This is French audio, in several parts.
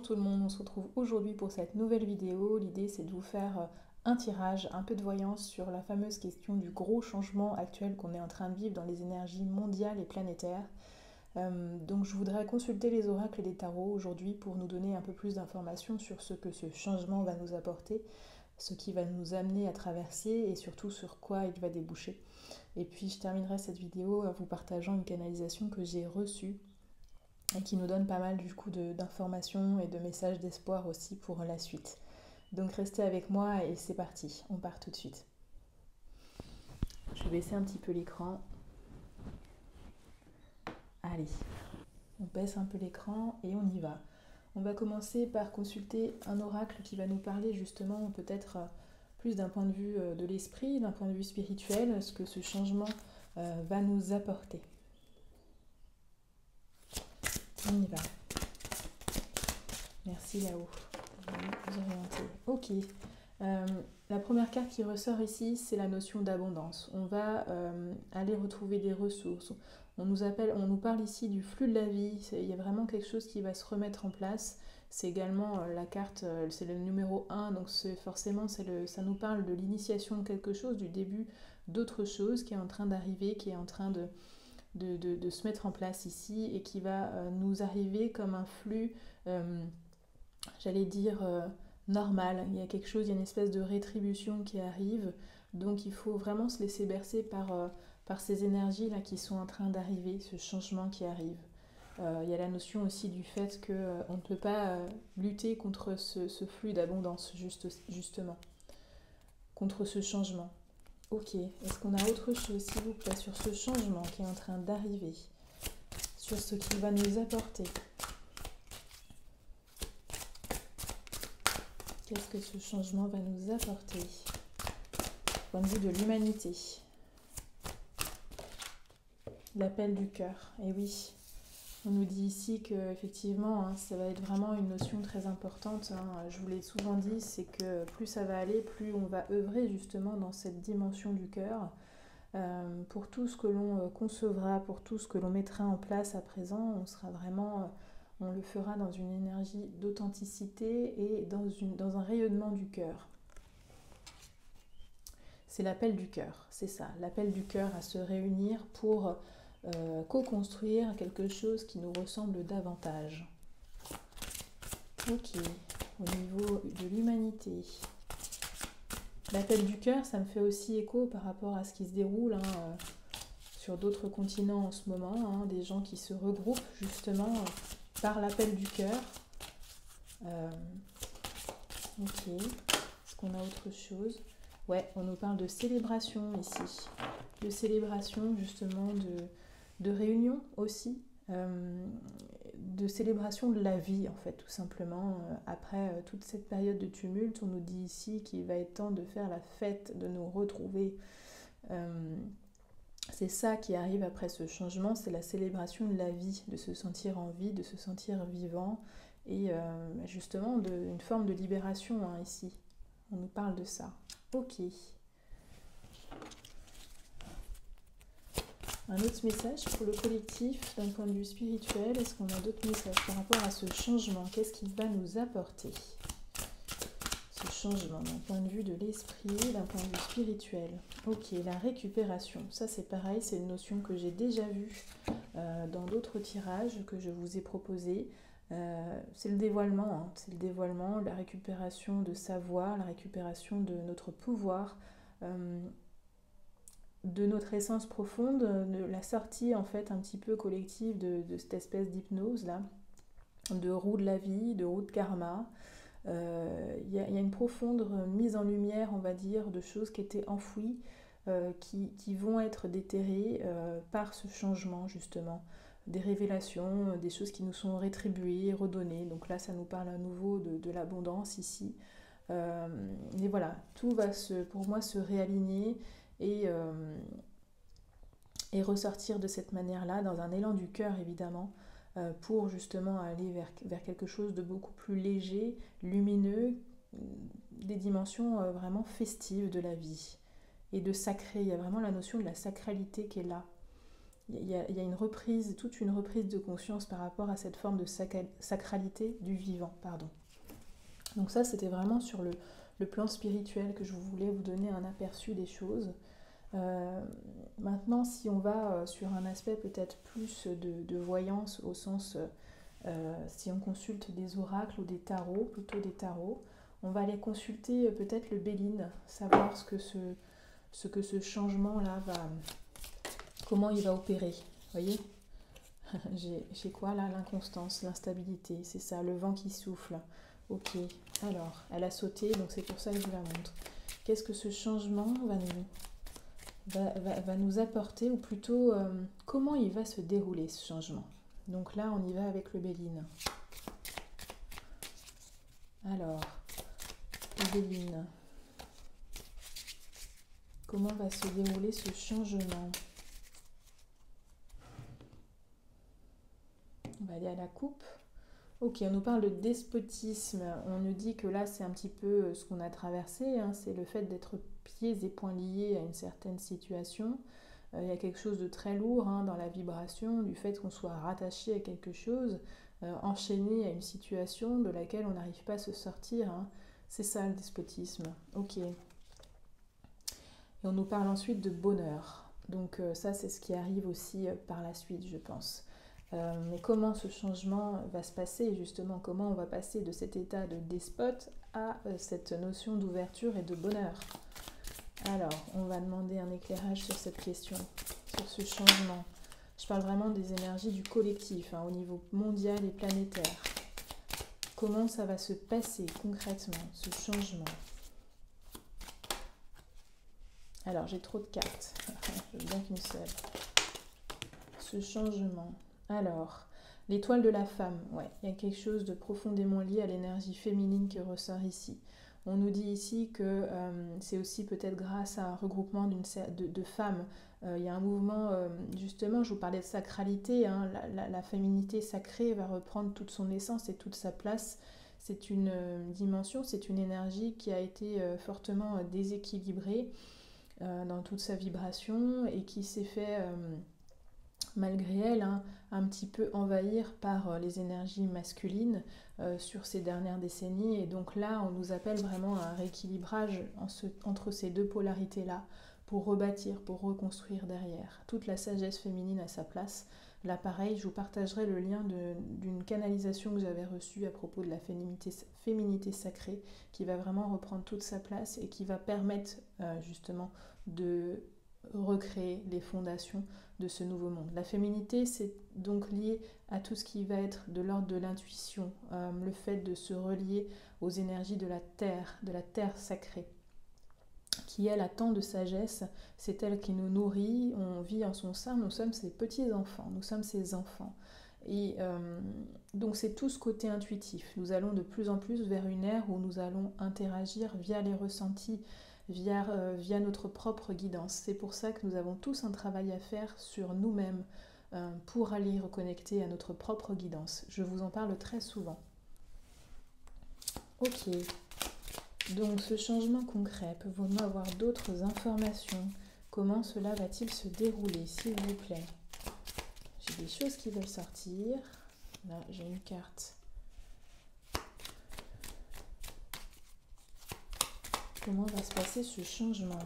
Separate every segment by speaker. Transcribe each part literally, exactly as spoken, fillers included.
Speaker 1: tout le monde, on se retrouve aujourd'hui pour cette nouvelle vidéo. L'idée c'est de vous faire un tirage, un peu de voyance sur la fameuse question du gros changement actuel qu'on est en train de vivre dans les énergies mondiales et planétaires. Euh, donc je voudrais consulter les oracles et les tarots aujourd'hui pour nous donner un peu plus d'informations sur ce que ce changement va nous apporter, ce qui va nous amener à traverser et surtout sur quoi il va déboucher. Et puis je terminerai cette vidéo en vous partageant une canalisation que j'ai reçue et qui nous donne pas mal du coup d'informations et de messages d'espoir aussi pour la suite. Donc restez avec moi et c'est parti, on part tout de suite. Je vais baisser un petit peu l'écran. Allez, on baisse un peu l'écran et on y va. On va commencer par consulter un oracle qui va nous parler justement peut-être plus d'un point de vue de l'esprit, d'un point de vue spirituel, ce que ce changement va nous apporter. On y va. Merci là-haut. Vous orienter. Ok. Euh, la première carte qui ressort ici, c'est la notion d'abondance. On va euh, aller retrouver des ressources. On nous appelle, on nous parle ici du flux de la vie. Il y a vraiment quelque chose qui va se remettre en place. C'est également euh, la carte, euh, c'est le numéro un, donc forcément le, ça nous parle de l'initiation de quelque chose, du début d'autre chose qui est en train d'arriver, qui est en train de, de, de, de se mettre en place ici et qui va euh, nous arriver comme un flux, euh, j'allais dire, euh, normal. Il y a quelque chose, il y a une espèce de rétribution qui arrive, donc il faut vraiment se laisser bercer par, euh, par ces énergies-là qui sont en train d'arriver, ce changement qui arrive. Euh, il y a la notion aussi du fait qu'on euh, ne peut pas euh, lutter contre ce, ce flux d'abondance, juste, justement, contre ce changement. Ok, est-ce qu'on a autre chose, s'il vous plaît, sur ce changement qui est en train d'arriver, sur ce qu'il va nous apporter? Qu'est-ce que ce changement va nous apporter? Point de vue de l'humanité. L'appel du cœur. Et oui, on nous dit ici que effectivement, hein, ça va être vraiment une notion très importante. Hein. Je vous l'ai souvent dit, c'est que plus ça va aller, plus on va œuvrer justement dans cette dimension du cœur. Euh, pour tout ce que l'on concevra, pour tout ce que l'on mettra en place à présent, on sera vraiment, on le fera dans une énergie d'authenticité et dans, une, dans un rayonnement du cœur. C'est l'appel du cœur, c'est ça, l'appel du cœur à se réunir pour euh, co-construire quelque chose qui nous ressemble davantage. Ok, au niveau de l'humanité. L'appel du cœur, ça me fait aussi écho par rapport à ce qui se déroule hein, euh, sur d'autres continents en ce moment, hein, des gens qui se regroupent justement euh, par l'appel du cœur. Euh, ok, est-ce qu'on a autre chose? Ouais, on nous parle de célébration ici, de célébration justement, de, de réunion aussi, euh, de célébration de la vie en fait, tout simplement. Après euh, toute cette période de tumulte, on nous dit ici qu'il va être temps de faire la fête, de nous retrouver. Euh, c'est ça qui arrive après ce changement, c'est la célébration de la vie, de se sentir en vie, de se sentir vivant, et euh, justement de, une forme de libération hein, ici. On nous parle de ça. Ok. Un autre message pour le collectif d'un point de vue spirituel. Est-ce qu'on a d'autres messages par rapport à ce changement? Qu'est-ce qu'il va nous apporter? Ce changement d'un point de vue de l'esprit, d'un point de vue spirituel. Ok, la récupération. Ça c'est pareil, c'est une notion que j'ai déjà vue euh, dans d'autres tirages que je vous ai proposés. Euh, c'est le dévoilement, hein. C'est le dévoilement, la récupération de savoir, la récupération de notre pouvoir, euh, de notre essence profonde, de la sortie en fait un petit peu collective de, de cette espèce d'hypnose là, de roue de la vie, de roue de karma. Il euh, y, y a une profonde mise en lumière, on va dire, de choses qui étaient enfouies, euh, qui, qui vont être déterrées euh, par ce changement justement. Des révélations, des choses qui nous sont rétribuées, redonnées. Donc là, ça nous parle à nouveau de, de l'abondance ici. Euh, et voilà, tout va se, pour moi se réaligner et, euh, et ressortir de cette manière-là, dans un élan du cœur évidemment, euh, pour justement aller vers, vers quelque chose de beaucoup plus léger, lumineux, des dimensions euh, vraiment festives de la vie et de sacré. Il y a vraiment la notion de la sacralité qui est là. il y a, il y a une reprise, toute une reprise de conscience par rapport à cette forme de sacralité du vivant, pardon. Donc ça, c'était vraiment sur le, le plan spirituel que je voulais vous donner un aperçu des choses. Euh, maintenant, si on va sur un aspect peut-être plus de, de voyance, au sens, euh, si on consulte des oracles ou des tarots, plutôt des tarots, on va aller consulter peut-être le Béline, savoir ce que ce, ce, que ce changement-là va, comment il va opérer. Vous voyez, j'ai quoi là? L'inconstance, l'instabilité, c'est ça, le vent qui souffle. Ok, alors, elle a sauté, donc c'est pour ça que je vous la montre. Qu'est-ce que ce changement va nous, va, va, va nous apporter, ou plutôt, euh, comment il va se dérouler ce changement? Donc là, on y va avec le Béline. Alors, le Béline. Comment va se dérouler ce changement? On va aller à la coupe. Ok, on nous parle de despotisme. On nous dit que là, c'est un petit peu ce qu'on a traversé. Hein, c'est le fait d'être pieds et poings liés à une certaine situation. Euh, il y a quelque chose de très lourd hein, dans la vibration, du fait qu'on soit rattaché à quelque chose, euh, enchaîné à une situation de laquelle on n'arrive pas à se sortir. Hein. C'est ça le despotisme. Ok. Et on nous parle ensuite de bonheur. Donc euh, ça, c'est ce qui arrive aussi euh, par la suite, je pense. Euh, mais comment ce changement va se passer justement? Comment on va passer de cet état de despote à euh, cette notion d'ouverture et de bonheur? Alors, on va demander un éclairage sur cette question, sur ce changement. Je parle vraiment des énergies du collectif, hein, au niveau mondial et planétaire. Comment ça va se passer concrètement, ce changement? Alors, j'ai trop de cartes. Je veux bien qu'une seule. Ce changement. Alors, l'étoile de la femme. Ouais, il y a quelque chose de profondément lié à l'énergie féminine qui ressort ici. On nous dit ici que euh, c'est aussi peut-être grâce à un regroupement de, de femmes. Euh, il y a un mouvement, euh, justement, je vous parlais de sacralité. Hein, la, la, la féminité sacrée va reprendre toute son essence et toute sa place. C'est une euh, dimension, c'est une énergie qui a été euh, fortement euh, déséquilibrée euh, dans toute sa vibration et qui s'est fait... Euh, malgré elle, hein, un petit peu envahir par euh, les énergies masculines euh, sur ces dernières décennies. Et donc là, on nous appelle vraiment à un rééquilibrage en ce, entre ces deux polarités-là pour rebâtir, pour reconstruire derrière. Toute la sagesse féminine à sa place. Là, pareil, je vous partagerai le lien d'une canalisation que j'avais reçue à propos de la féminité, féminité sacrée qui va vraiment reprendre toute sa place et qui va permettre euh, justement de recréer les fondations de ce nouveau monde. La féminité, c'est donc lié à tout ce qui va être de l'ordre de l'intuition, euh, le fait de se relier aux énergies de la terre, de la terre sacrée, qui elle a tant de sagesse, c'est elle qui nous nourrit, on vit en son sein, nous sommes ses petits-enfants, nous sommes ses enfants. Et euh, donc c'est tout ce côté intuitif. Nous allons de plus en plus vers une ère où nous allons interagir via les ressentis, Via, euh, via notre propre guidance. C'est pour ça que nous avons tous un travail à faire sur nous-mêmes euh, pour aller reconnecter à notre propre guidance. Je vous en parle très souvent. Ok, donc ce changement concret, pouvons-nous avoir d'autres informations? Comment cela va-t-il se dérouler, s'il vous plaît? J'ai des choses qui veulent sortir. Là, j'ai une carte. Comment va se passer ce changement?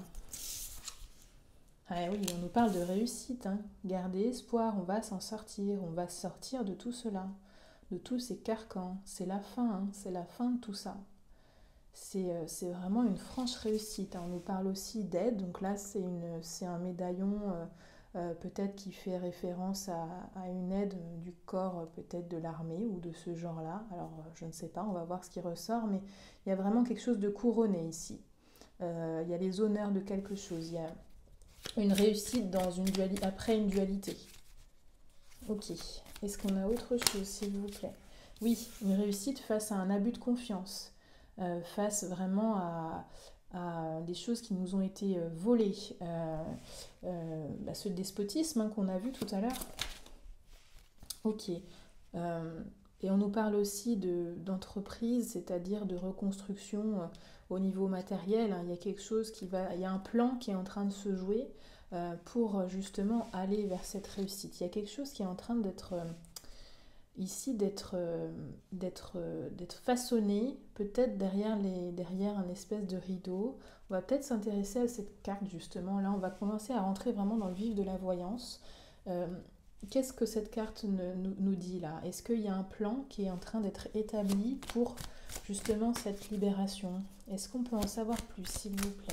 Speaker 1: Ah oui, on nous parle de réussite. Hein. Gardez espoir, on va s'en sortir. On va sortir de tout cela, de tous ces carcans. C'est la fin, hein. C'est la fin de tout ça. C'est euh, vraiment une franche réussite. Hein. On nous parle aussi d'aide. Donc là, c'est un médaillon euh, euh, peut-être qui fait référence à, à une aide du corps, peut-être de l'armée ou de ce genre-là. Alors, je ne sais pas, on va voir ce qui ressort. Mais il y a vraiment quelque chose de couronné ici. Euh, il y a les honneurs de quelque chose, il y a une réussite dans une dualité, après une dualité. Ok, est-ce qu'on a autre chose, s'il vous plaît? Oui, une réussite face à un abus de confiance, euh, face vraiment à, à des choses qui nous ont été euh, volées, euh, euh, bah, ce despotisme hein, qu'on a vu tout à l'heure. Ok, euh, et on nous parle aussi d'entreprise, c'est-à-dire de reconstruction euh, au niveau matériel. Hein. Il y a quelque chose qui va, il y a un plan qui est en train de se jouer euh, pour justement aller vers cette réussite. Il y a quelque chose qui est en train d'être euh, ici, d'être euh, d'être euh, d'être façonné, peut-être derrière, les, derrière un espèce de rideau. On va peut-être s'intéresser à cette carte justement. Là, on va commencer à rentrer vraiment dans le vif de la voyance. Euh, Qu'est-ce que cette carte ne, nous, nous dit là? Est-ce qu'il y a un plan qui est en train d'être établi pour justement cette libération? Est-ce qu'on peut en savoir plus, s'il vous plaît?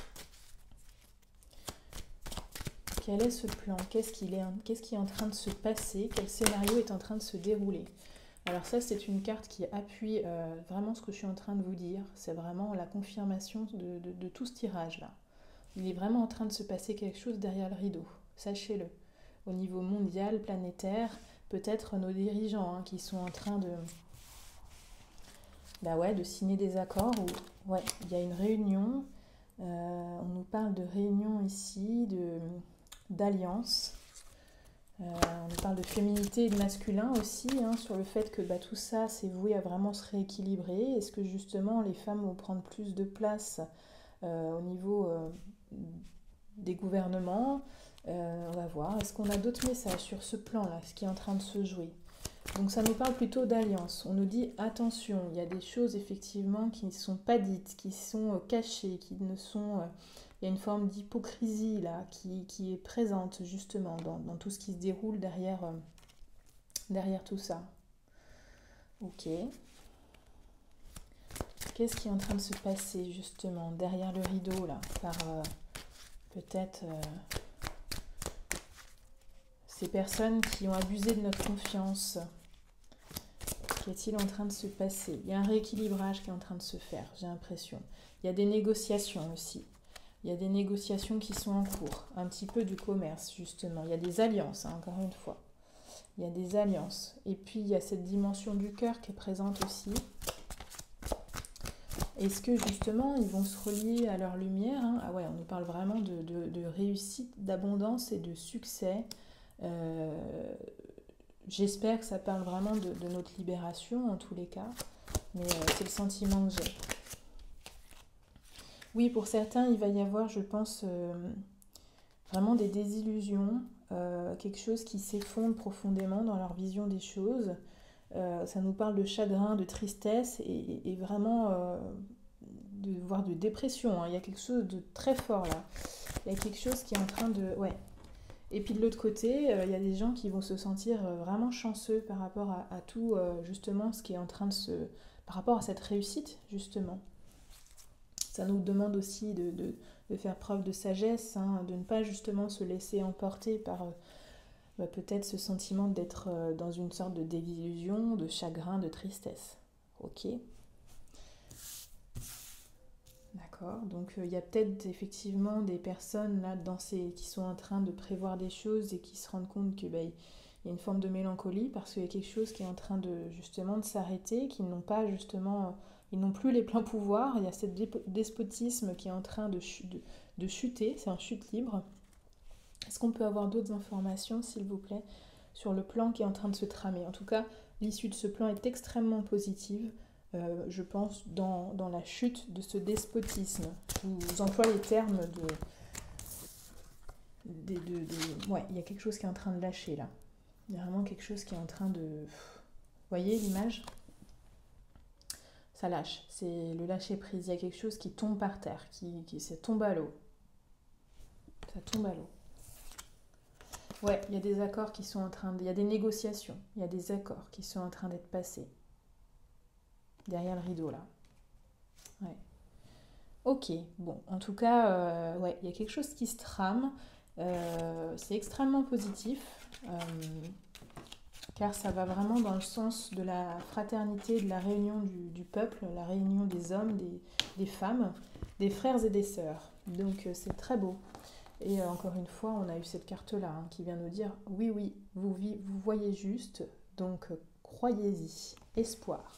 Speaker 1: Quel est ce plan? Qu'est-ce qu'il est, qu'est-ce qui est en train de se passer? Quel scénario est en train de se dérouler? Alors ça, c'est une carte qui appuie euh, vraiment ce que je suis en train de vous dire. C'est vraiment la confirmation de, de, de tout ce tirage-là. Il est vraiment en train de se passer quelque chose derrière le rideau. Sachez-le. Au niveau mondial, planétaire, peut-être nos dirigeants hein, qui sont en train de, bah ouais, de signer des accords. Où, ouais, il y a une réunion. Euh, on nous parle de réunion ici, de, d'alliance. Euh, on nous parle de féminité et de masculin aussi, hein, sur le fait que bah, tout ça, c'est voué à vraiment se rééquilibrer. Est-ce que justement les femmes vont prendre plus de place euh, au niveau euh, des gouvernements? Euh, on va voir. Est-ce qu'on a d'autres messages sur ce plan-là, ce qui est en train de se jouer? Donc ça nous parle plutôt d'alliance. On nous dit attention, il y a des choses effectivement qui ne sont pas dites, qui sont cachées, qui ne sont... Il y a une forme d'hypocrisie là qui, qui est présente justement dans, dans tout ce qui se déroule derrière, euh, derrière tout ça. Ok. Qu'est-ce qui est en train de se passer justement derrière le rideau là, par euh, peut-être... Euh, ces personnes qui ont abusé de notre confiance. Qu'est-il en train de se passer? Il y a un rééquilibrage qui est en train de se faire, j'ai l'impression. Il y a des négociations aussi. Il y a des négociations qui sont en cours. Un petit peu du commerce, justement. Il y a des alliances, hein, encore une fois. Il y a des alliances. Et puis, il y a cette dimension du cœur qui est présente aussi. Est-ce que, justement, ils vont se relier à leur lumière hein? Ah ouais, on nous parle vraiment de, de, de réussite, d'abondance et de succès. Euh, j'espère que ça parle vraiment de, de notre libération en tous les cas, mais euh, c'est le sentiment que j'ai. Oui, pour certains, il va y avoir, je pense, euh, vraiment des désillusions, euh, quelque chose qui s'effondre profondément dans leur vision des choses. Euh, ça nous parle de chagrin, de tristesse et, et vraiment euh, de, voire de dépression. Hein. Il y a quelque chose de très fort là. Il y a quelque chose qui est en train de... Ouais. Et puis de l'autre côté, euh, il y a des gens qui vont se sentir euh, vraiment chanceux par rapport à, à tout, euh, justement, ce qui est en train de se... par rapport à cette réussite, justement. Ça nous demande aussi de, de, de faire preuve de sagesse, hein, de ne pas justement se laisser emporter par euh, bah, peut-être ce sentiment d'être euh, dans une sorte de désillusion, de chagrin, de tristesse. Ok. D'accord, donc il euh, y a peut-être effectivement des personnes là dans ces, qui sont en train de prévoir des choses et qui se rendent compte qu'il bah, y a une forme de mélancolie parce qu'il y a quelque chose qui est en train de justement de s'arrêter, qu'ils n'ont pas justement, ils n'ont plus les pleins pouvoirs, il y a ce despotisme qui est en train de, ch de, de chuter, c'est un chute libre. Est-ce qu'on peut avoir d'autres informations s'il vous plaît sur le plan qui est en train de se tramer? En tout cas, l'issue de ce plan est extrêmement positive. Euh, je pense, dans, dans la chute de ce despotisme. Je vous emploie les termes de, de, de, de... Ouais, il y a quelque chose qui est en train de lâcher, là. Il y a vraiment quelque chose qui est en train de... Vous voyez l'image? Ça lâche. C'est le lâcher-prise. Il y a quelque chose qui tombe par terre, qui, qui ça tombe à l'eau. Ça tombe à l'eau. Ouais, il y a des accords qui sont en train de... Il y a des négociations. Il y a des accords qui sont en train d'être passés. Derrière le rideau, là. Ouais. Ok, bon, en tout cas, euh, ouais, il y a quelque chose qui se trame. Euh, c'est extrêmement positif, euh, car ça va vraiment dans le sens de la fraternité, de la réunion du, du peuple, la réunion des hommes, des, des femmes, des frères et des sœurs. Donc, euh, c'est très beau. Et euh, encore une fois, on a eu cette carte-là hein, qui vient nous dire, oui, oui, vous, vous voyez juste, donc euh, croyez-y. Espoir.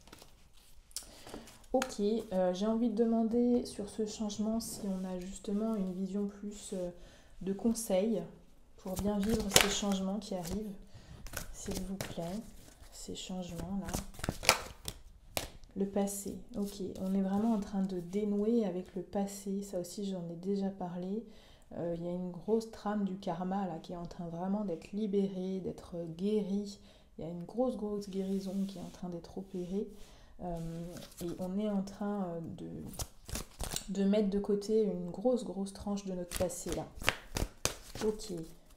Speaker 1: Ok, euh, j'ai envie de demander sur ce changement si on a justement une vision plus euh, de conseil pour bien vivre ces changements qui arrivent, s'il vous plaît, ces changements-là. Le passé, ok, on est vraiment en train de dénouer avec le passé, ça aussi j'en ai déjà parlé. Euh, il y a une grosse trame du karma là qui est en train vraiment d'être libérée, d'être guérie. Il y a une grosse grosse guérison qui est en train d'être opérée. Euh, et on est en train euh, de, de mettre de côté une grosse grosse tranche de notre passé là. Ok.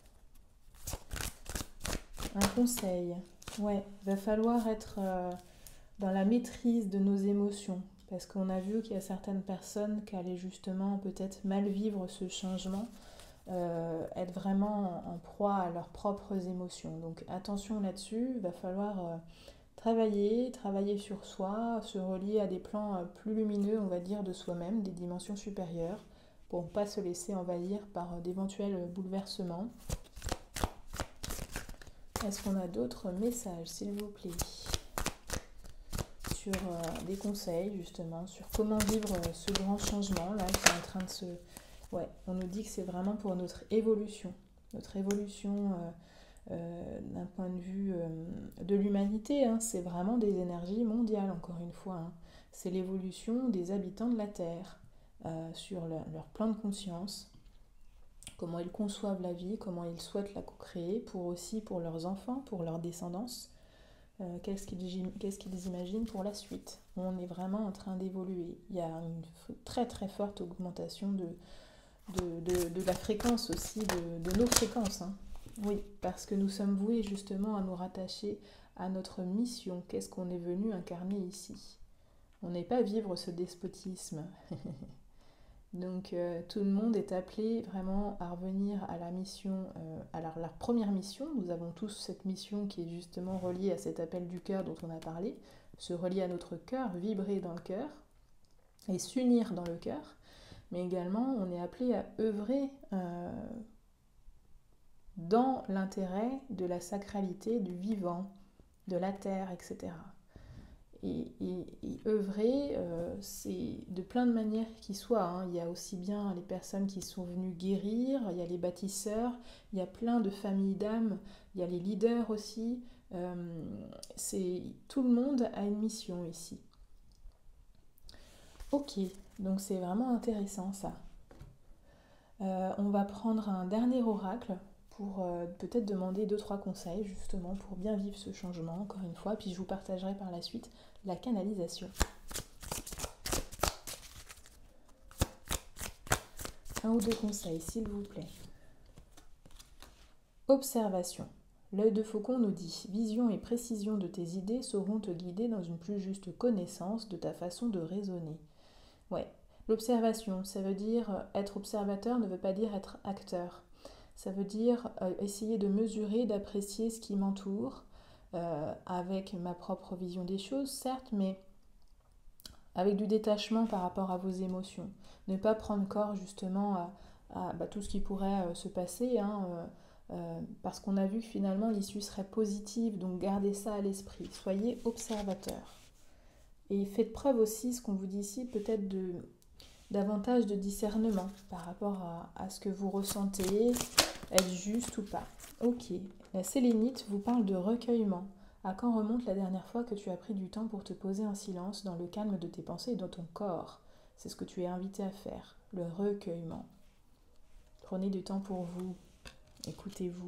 Speaker 1: Un conseil. Ouais, il va falloir être euh, dans la maîtrise de nos émotions. Parce qu'on a vu qu'il y a certaines personnes qui allaient justement peut-être mal vivre ce changement, euh, être vraiment en, en proie à leurs propres émotions. Donc attention là-dessus, il va falloir euh, travailler, travailler sur soi, se relier à des plans euh, plus lumineux, on va dire, de soi-même, des dimensions supérieures, pour ne pas se laisser envahir par euh, d'éventuels bouleversements. Est-ce qu'on a d'autres messages, s'il vous plaît, sur euh, des conseils, justement, sur comment vivre euh, ce grand changement, là, qui est en train de se... Ouais, on nous dit que c'est vraiment pour notre évolution. Notre évolution euh, euh, d'un point de vue euh, de l'humanité, hein, c'est vraiment des énergies mondiales, encore une fois. Hein. C'est l'évolution des habitants de la Terre euh, sur leur, leur plan de conscience, comment ils conçoivent la vie, comment ils souhaitent la créer, pour aussi pour leurs enfants, pour leur descendance, euh, qu'est-ce qu'ils, qu'est-ce qu'ils imaginent pour la suite. On est vraiment en train d'évoluer. Il y a une très très forte augmentation de, de, de, de la fréquence aussi, de, de nos fréquences. Hein. Oui, parce que nous sommes voués justement à nous rattacher à notre mission. Qu'est-ce qu'on est venu incarner ici? On n'est pas vivre ce despotisme. Donc euh, tout le monde est appelé vraiment à revenir à la mission, euh, à la, la première mission. Nous avons tous cette mission qui est justement reliée à cet appel du cœur dont on a parlé, se relier à notre cœur, vibrer dans le cœur et s'unir dans le cœur. Mais également, on est appelé à œuvrer euh, dans l'intérêt de la sacralité du vivant, de la terre, et cetera. Et, et, et œuvrer, euh, c'est de plein de manières qui soient. Hein. Il y a aussi bien les personnes qui sont venues guérir, il y a les bâtisseurs, il y a plein de familles d'âmes, il y a les leaders aussi. Euh, c'est, tout le monde a une mission ici. Ok, donc c'est vraiment intéressant ça. Euh, on va prendre un dernier oracle pour euh, peut-être demander deux trois conseils justement pour bien vivre ce changement, encore une fois, puis je vous partagerai par la suite la canalisation. Un ou deux conseils, s'il vous plaît. Observation. L'œil de faucon nous dit « Vision et précision de tes idées sauront te guider dans une plus juste connaissance de ta façon de raisonner. » Ouais, l'observation, ça veut dire être observateur ne veut pas dire être acteur. Ça veut dire euh, essayer de mesurer, d'apprécier ce qui m'entoure, euh, avec ma propre vision des choses, certes, mais avec du détachement par rapport à vos émotions. Ne pas prendre corps justement à, à bah, tout ce qui pourrait euh, se passer, hein, euh, euh, parce qu'on a vu que finalement l'issue serait positive, donc gardez ça à l'esprit. Soyez observateur. Et faites preuve aussi, ce qu'on vous dit ici, peut-être de davantage de discernement par rapport à, à ce que vous ressentez, être juste ou pas. Ok, la sélénite vous parle de recueillement. À quand remonte la dernière fois que tu as pris du temps pour te poser en silence dans le calme de tes pensées et dans ton corps? C'est ce que tu es invité à faire, le recueillement. Prenez du temps pour vous, écoutez-vous.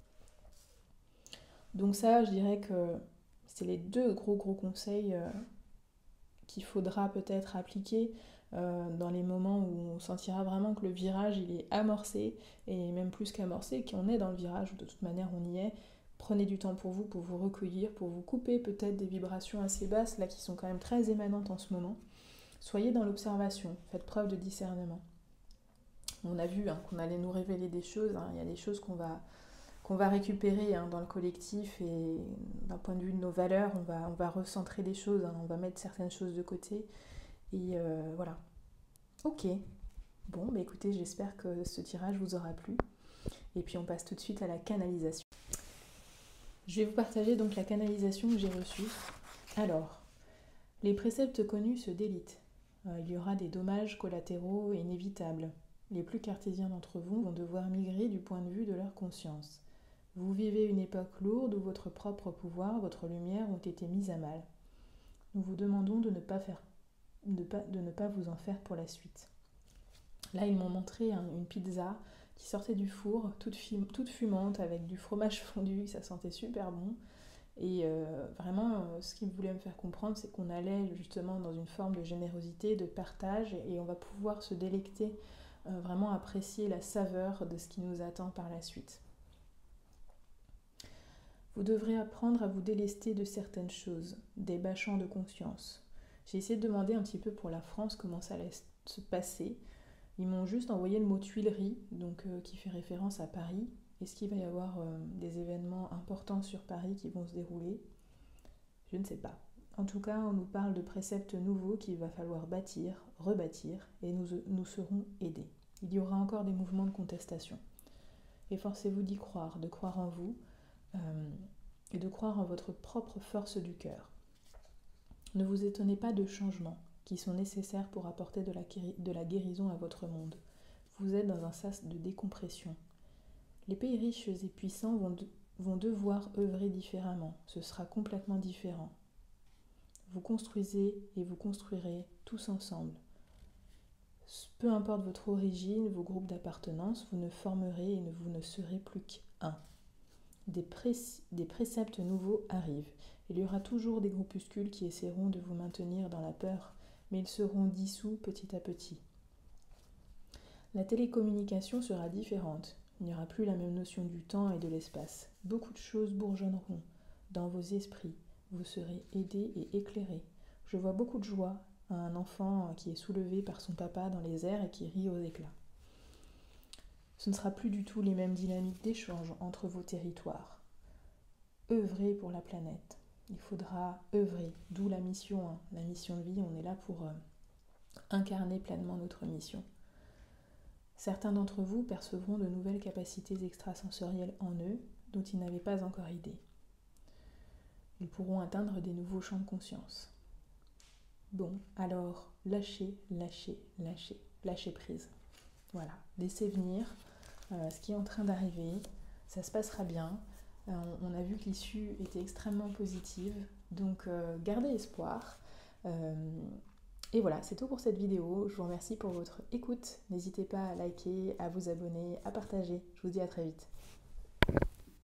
Speaker 1: Donc ça, je dirais que c'est les deux gros gros conseils euh, qu'il faudra peut-être appliquer euh, dans les moments où on sentira vraiment que le virage il est amorcé, et même plus qu'amorcé, qu'on est dans le virage, ou de toute manière on y est. Prenez du temps pour vous, pour vous recueillir, pour vous couper peut-être des vibrations assez basses, là qui sont quand même très émanantes en ce moment. Soyez dans l'observation, faites preuve de discernement. On a vu hein, qu'on allait nous révéler des choses, hein. Il y a des choses qu'on va, qu'on va récupérer hein, dans le collectif, et d'un point de vue de nos valeurs, on va, on va recentrer les choses, hein, on va mettre certaines choses de côté, et euh, voilà. Ok, bon, bah écoutez, j'espère que ce tirage vous aura plu, et puis on passe tout de suite à la canalisation. Je vais vous partager donc la canalisation que j'ai reçue. Alors, les préceptes connus se délitent. Euh, il y aura des dommages collatéraux inévitables. Les plus cartésiens d'entre vous vont devoir migrer du point de vue de leur conscience. Vous vivez une époque lourde où votre propre pouvoir, votre lumière ont été mis à mal. Nous vous demandons de ne pas, faire, de pas, de ne pas vous en faire pour la suite. Là, ils m'ont montré hein, une pizza qui sortait du four, toute, fum- toute fumante, avec du fromage fondu, ça sentait super bon. Et euh, vraiment, euh, ce qu'il voulait me faire comprendre, c'est qu'on allait justement dans une forme de générosité, de partage, et on va pouvoir se délecter, euh, vraiment apprécier la saveur de ce qui nous attend par la suite. Vous devrez apprendre à vous délester de certaines choses, des bâchants de conscience. J'ai essayé de demander un petit peu pour la France comment ça allait se passer. Ils m'ont juste envoyé le mot Tuileries, donc, euh, qui fait référence à Paris. Est-ce qu'il va y avoir euh, des événements importants sur Paris qui vont se dérouler? Je ne sais pas. En tout cas, on nous parle de préceptes nouveaux qu'il va falloir bâtir, rebâtir, et nous, nous serons aidés. Il y aura encore des mouvements de contestation. Efforcez-vous d'y croire, de croire en vous, euh, et de croire en votre propre force du cœur. Ne vous étonnez pas de changements qui sont nécessaires pour apporter de la, de la guérison à votre monde. Vous êtes dans un sas de décompression. Les pays riches et puissants vont, de, vont devoir œuvrer différemment. Ce sera complètement différent. Vous construisez et vous construirez tous ensemble. Peu importe votre origine, vos groupes d'appartenance, vous ne formerez et vous ne serez plus qu'un. Des, pré des préceptes nouveaux arrivent. Il y aura toujours des groupuscules qui essaieront de vous maintenir dans la peur, mais ils seront dissous petit à petit. La télécommunication sera différente. Il n'y aura plus la même notion du temps et de l'espace. Beaucoup de choses bourgeonneront dans vos esprits. Vous serez aidés et éclairés. Je vois beaucoup de joie à un enfant qui est soulevé par son papa dans les airs et qui rit aux éclats. Ce ne sera plus du tout les mêmes dynamiques d'échange entre vos territoires. Œuvrez pour la planète. Il faudra œuvrer, d'où la mission. Hein. La mission de vie, on est là pour euh, incarner pleinement notre mission. Certains d'entre vous percevront de nouvelles capacités extrasensorielles en eux dont ils n'avaient pas encore idée. Ils pourront atteindre des nouveaux champs de conscience. Bon, alors lâchez, lâchez, lâchez, lâchez prise. Voilà, laissez venir euh, ce qui est en train d'arriver, ça se passera bien. Euh, on a vu que l'issue était extrêmement positive, donc euh, gardez espoir. Euh, et voilà, c'est tout pour cette vidéo. Je vous remercie pour votre écoute. N'hésitez pas à liker, à vous abonner, à partager. Je vous dis à très vite.